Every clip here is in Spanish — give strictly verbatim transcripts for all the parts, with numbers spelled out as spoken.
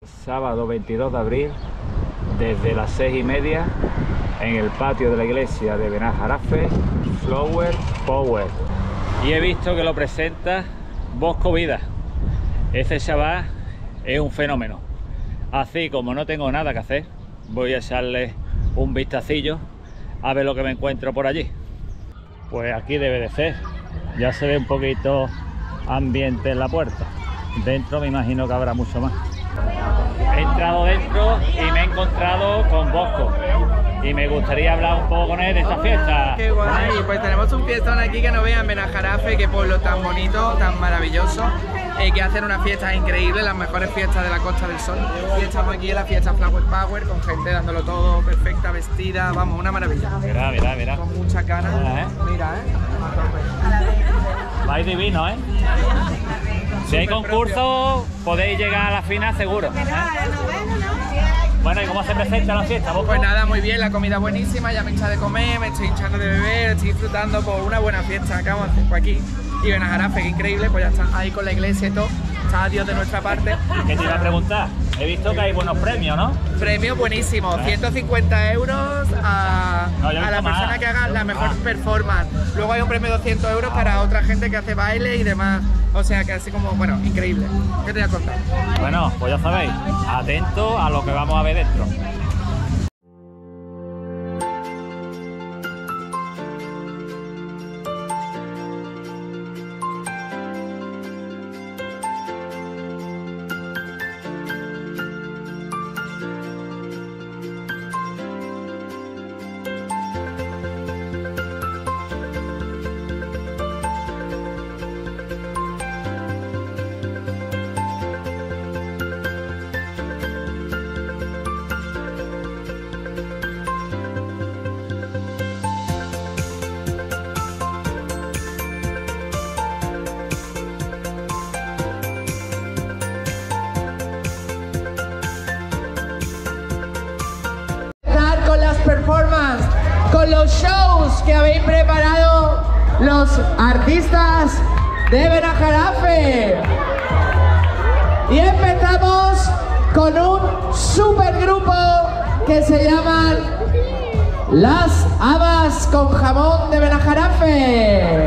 Sábado veintidós de abril, desde las seis y media, en el patio de la iglesia de Benajarafe, Flower Power. Y he visto que lo presenta Bosco Vida. Ese chaval es un fenómeno. Así como no tengo nada que hacer, voy a echarle un vistacillo a ver lo que me encuentro por allí. Pues aquí debe de ser. Ya se ve un poquito ambiente en la puerta. Dentro me imagino que habrá mucho más. He entrado dentro y me he encontrado con Bosco y me gustaría hablar un poco con él de esta fiesta. Qué guay, pues tenemos un fiestón aquí que no vean, Benajarafe, qué pueblo tan bonito, tan maravilloso, eh, que hacen unas fiestas increíbles, las mejores fiestas de la Costa del Sol. Y estamos aquí en la fiesta Flower Power con gente dándolo todo, perfecta, vestida, vamos, una maravilla. Mira, mira, mira. Con mucha cara. Mira, ¿eh? Mira, eh. Vais divino, ¿eh? Si hay concurso, podéis llegar a la final seguro, ¿eh? Bueno, ¿y cómo se presenta la fiesta, Bosco? Pues nada, muy bien, la comida buenísima, ya me he hinchado de comer, me estoy hinchando de beber, estoy disfrutando por una buena fiesta que vamos a hacer por aquí. Y Benajarafe, que increíble, pues ya está ahí con la iglesia y todo, está Dios de nuestra parte. ¿Qué te iba a preguntar? He visto que hay buenos premios, ¿no? Premio buenísimo, ¿eh? ciento cincuenta euros a, no, a la persona más. que haga la mejor ah. performance. Luego hay un premio de doscientos euros ah. para otra gente que hace baile y demás. O sea que así como, bueno, increíble. ¿Qué te voy a contar? Bueno, pues ya sabéis, atento a lo que vamos a ver dentro. Performance, con los shows que habéis preparado los artistas de Benajarafe. Y empezamos con un super grupo que se llaman Las Habas con Jamón de Benajarafe.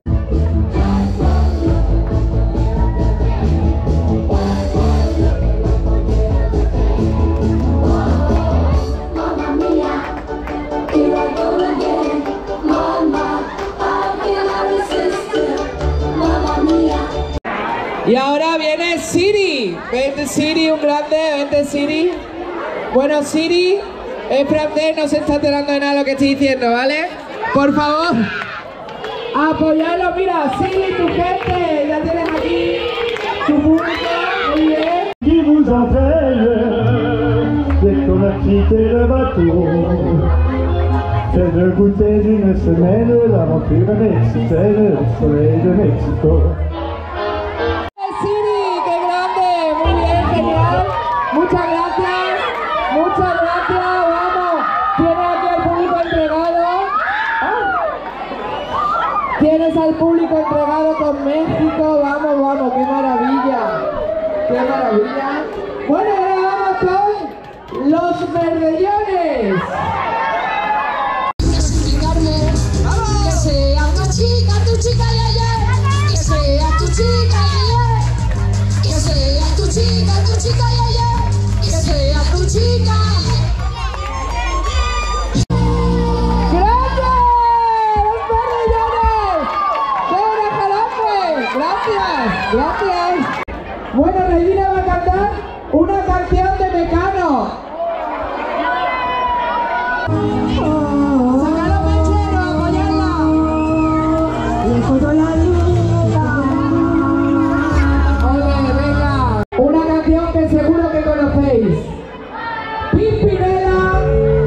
Y ahora viene Siri. Vente Siri, un grande, vente Siri. Bueno, Siri es francés, no se está enterando de nada lo que estoy diciendo, ¿vale? Por favor, apoyarlo. Mira, Siri, tu gente, ya tienes aquí tu público, muy bien. Qui vous entraîne dès qu'on a quitté le bateau. C'est de goûter d'une semaine l'aventure mexicaine, le soleil de Mexico. Muchas gracias, muchas gracias, vamos. Tienes aquí al público entregado. ¿Ah? Tienes al público entregado con México, vamos, vamos, qué maravilla, qué maravilla. Bueno, ahora vamos con los Verdellones. Que sea una chica, tu chica, ya, ya. Que sea tu chica, ya, ya. Que sea tu chica, tu chica, ya, ya. Que sea tu chica. ¡Gracias! ¡Los Verdellones! ¡De Benajarafe! ¡Gracias! ¡Gracias! Bueno, Regina va a cantar una canción de Mecano. ¡Sácalo, mechero! ¡Apoyarla! ¡Ole, venga! Una canción que seguro que conocéis. Pimpinela.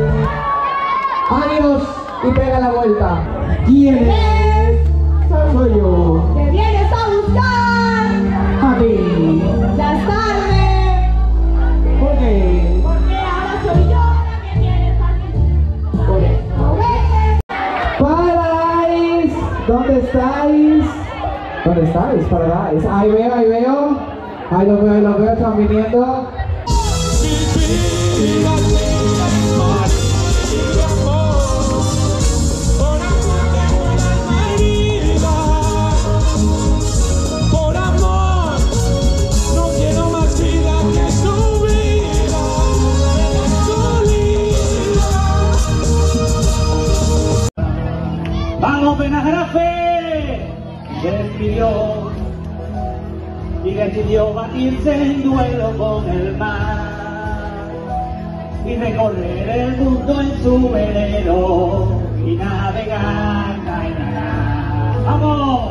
Adiós y pega la vuelta. ¿Quién es? Soy yo. ¿Te vienes a buscar? A mí. Ya es tarde. ¿Por qué? Porque ahora soy yo la que tienes aquí. Por eso. ¿No ves? Paradise. ¿Dónde estáis? ¿Dónde estáis? Paradise. Ahí veo, ahí veo. Ahí los veo, ahí los veo, están viniendo. Vamos, Benajarafe, se despidió y decidió batirse en duelo con el mar y recorrer el mundo en su velero y navegar, navegar, vamos,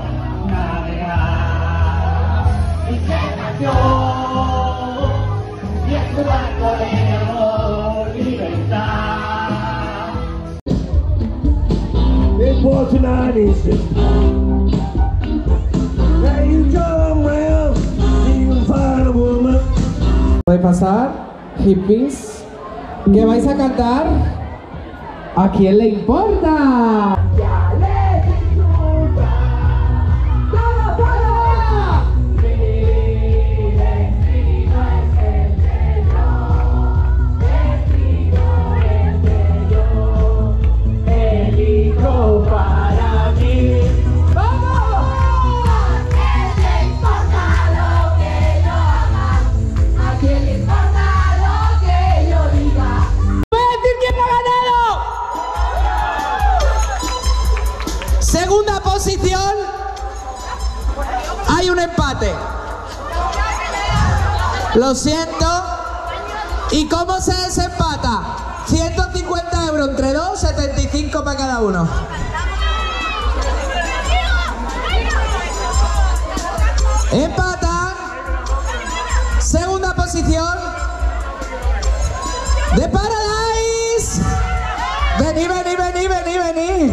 navegar. Y se nació y en su barco le llamó libertad. It was an ninety-six. Now you come round, you can find a woman. Puede pasar, hippies, ¿qué vais a cantar? ¿A quién le importa? Ya les importa. ¡Todo, todo! Mi destino es el que yo, destino es que yo elijo para mí. ¡Vamos! ¿A quién le importa lo que yo haga? ¿A quién le importa lo que yo diga? ¡Voy a decir quién ha ganado! Segunda posición. Hay un empate. Lo siento. ¿Y cómo se desempata? ciento cincuenta euros entre dos, setenta y cinco para cada uno. Empatan. Segunda posición. The Paradise. Vení, vení, vení, vení, vení.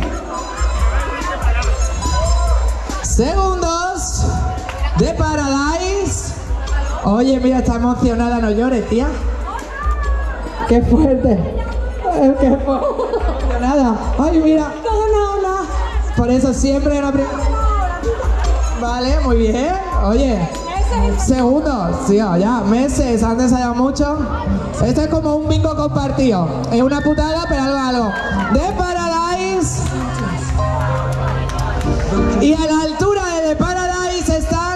Segundos. The Paradise. Oye, mira, está emocionada, no llores, tía. ¡Qué fuerte! Eh, ¡Qué fuerte! Emocionada. ¡Ay, mira! No, no, no. Por eso siempre era primera. Vale, muy bien. Oye. Segundos. Sí, ya. Meses. ¿Han ensayado mucho? Esto es como un bingo compartido. Es una putada, pero algo, algo. The Paradise. Y a la altura de The Paradise están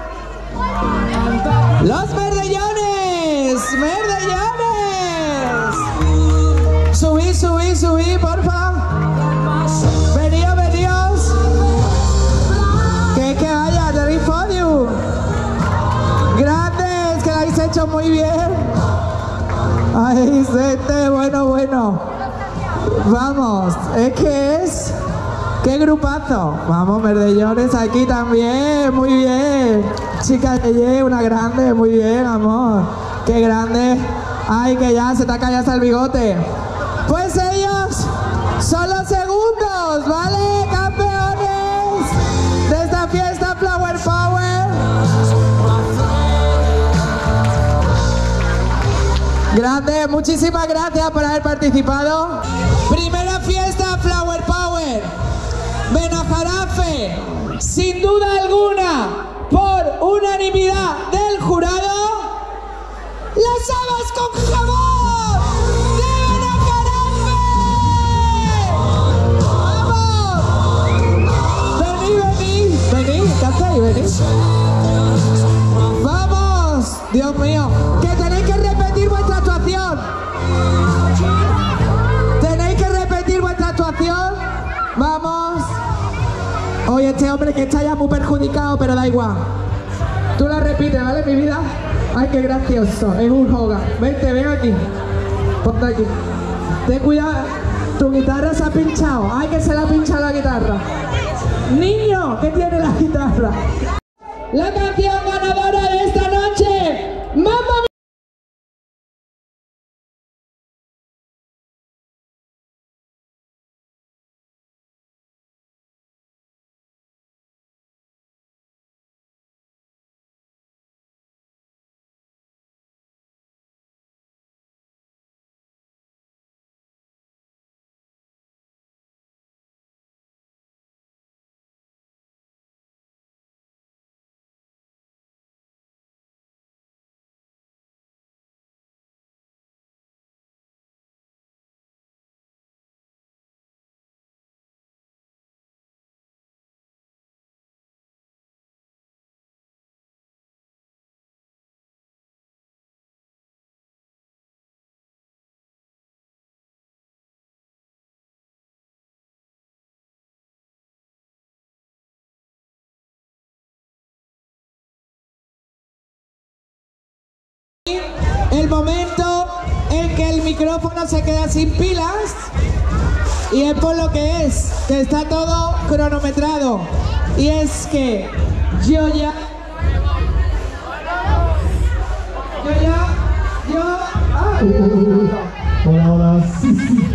los Merdellones. ¡Merdellones! Subí, subí, subí, porfa. Veníos, veníos. Que que vaya, tenéis podium. Grandes, que lo habéis hecho muy bien. Ay, este, bueno, bueno. Vamos, es que es. ¡Qué grupazo! Vamos, Merdellones aquí también, muy bien. Chica Yeye, una grande, muy bien, amor. ¡Qué grande! ¡Ay, que ya se te ha caído hasta el bigote! Pues ellos son los segundos, ¿vale? Campeones de esta fiesta Flower Power. Grande, muchísimas gracias por haber participado. Primera fiesta Flower Power. Benajarafe, sin duda alguna, por unanimidad del jurado, las habas con jabón de Benajarafe. ¡Vamos! Vení, vení, vení, ¿qué hacéis? Vení. ¡Vamos! Dios mío, que tenéis que repetir vuestra actuación. Tenéis que repetir vuestra actuación. Vamos. Oye, este hombre que está ya muy perjudicado, pero da igual. Tú la repites, ¿vale, mi vida? Ay, qué gracioso. Es un Hogan. Vente, ven aquí. Ponte aquí. Ten cuidado. Tu guitarra se ha pinchado. Ay, que se le ha pinchado la guitarra. Niño, ¿qué tiene la guitarra? La canción ganadora de esta noche. ¡Mamma! el momento en que el micrófono se queda sin pilas y es por lo que es, que está todo cronometrado. Y es que yo ya... Yo ya... Yo... Ah. Hola, hola. Sí, sí.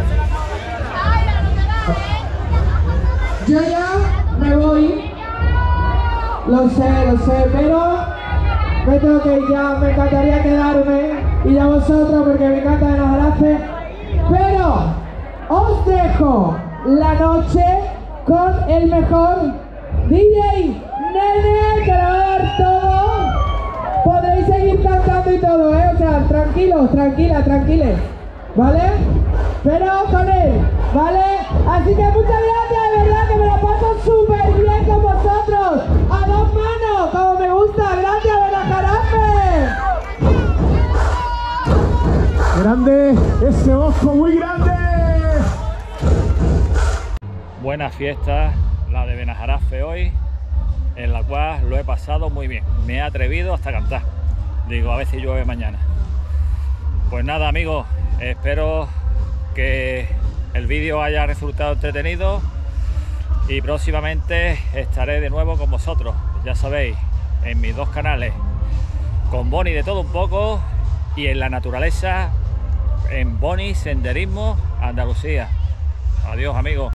Yo ya me voy. Lo sé, lo sé, pero me tengo que ir ya. Me encantaría quedarme y ya vosotros porque me encanta Benaj Jarafe. Pero os dejo la noche con el mejor D J Nene, que lo va a dar todo. Podéis seguir cantando y todo, ¿eh? O sea, tranquilos, tranquilas, tranquiles, ¿vale? Pero con él, ¿vale? Así que muchas gracias, de verdad que me la paso súper bien con vosotros. A dos manos, como me gusta. Gracias, Benaj Jarafe. Grande, ese ojo muy grande. Buena fiesta la de Benaj Jarafe hoy, en la cual lo he pasado muy bien. Me he atrevido hasta cantar. Digo, a ver si llueve mañana. Pues nada, amigos, espero que el vídeo haya resultado entretenido y próximamente estaré de nuevo con vosotros, ya sabéis, en mis dos canales, con Boni de todo un poco y en la naturaleza, en Boni Senderismo Andalucía. Adiós, amigos.